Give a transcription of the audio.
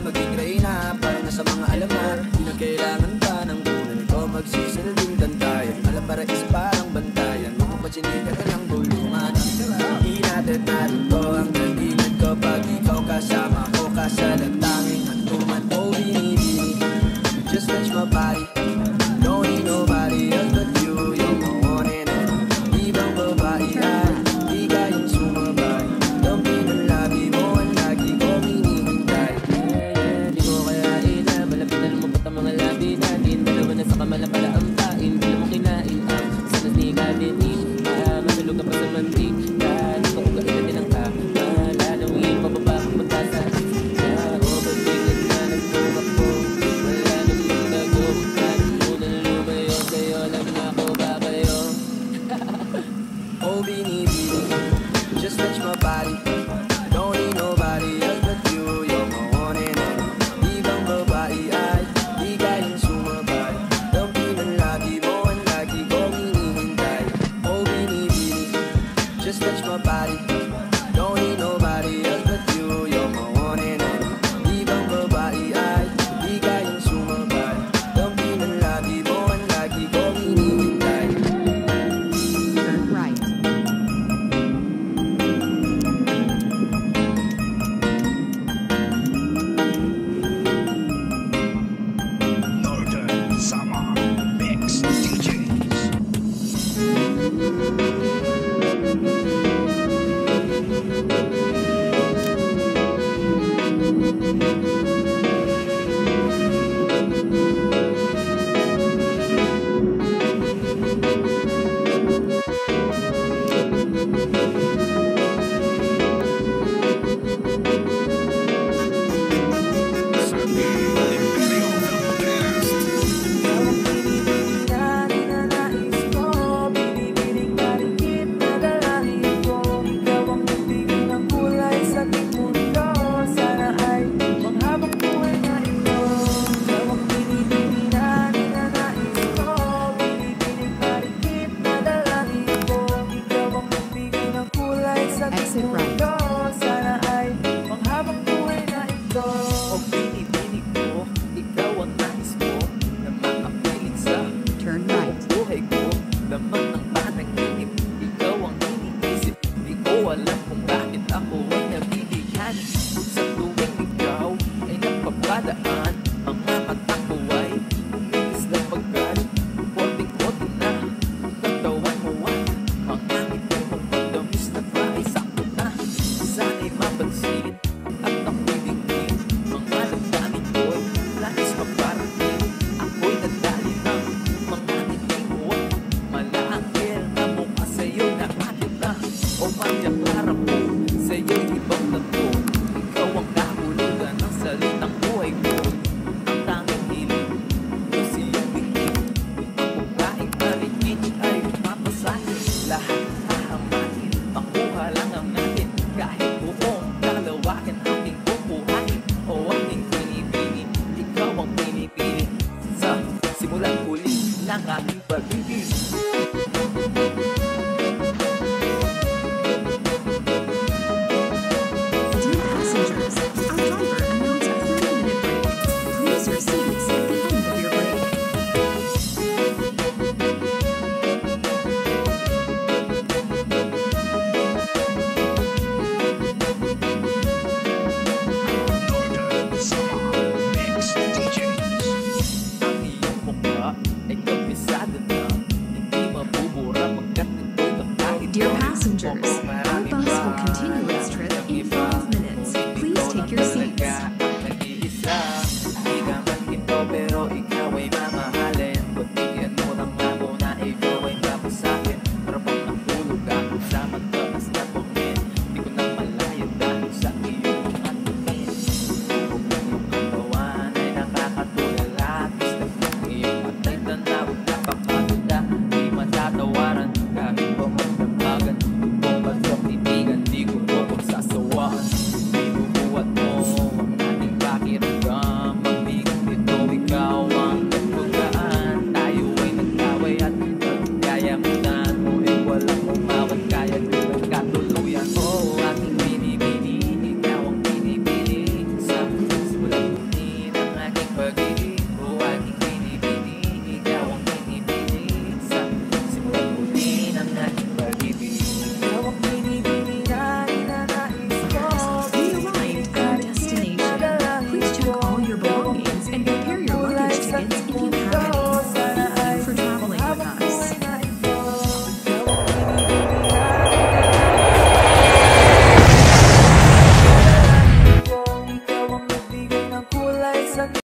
maging reyna. Parang nasa mga alamar, di na kailangan pa ng tunay ko magsisilbing bantayan. Alam para is parang bantayan, mapapachinika ka ng bulungan. Hinatid natin ko ang datingan ko pag ikaw kasama ko ka sa lantangin hantungan. Oh binibini, just touch my body, don't need nobody else but you. You're my one and only, ibang babae ay di kayang sumabay. Dampi ng labi mo ang lagi ko minihintay. Di ko kayain na malapit na lumabot ang mga labi natin. Dalawa na sa kamala pala ang tain, di mo kinain ang sana ni Kadini. Matulog ka pa sa mantik, dahil ko kung kailan din ang kamala. Nawin pababa ang pagkasa. Overbigyan na nagtumakbo, wala nang magtago. Kahit muna lumayo sa'yo, alam na ako ba kayo? Oh binibini, just touch my body, don't need nobody else but you. You're my one and only, ibang babae ay di kayang sumabay. Dampi ng labi mo ang lagi ko minihintay. Oh binibini, just touch my body, don't need nobody else but you. You're my one and only, ibang babae ay di kayang sumabay. Dampi ng labi mo ang lagi ko minihintay. Turn right. Northern Summer Mix DJs. Exit right. Sana ay manghabang buhay na ito.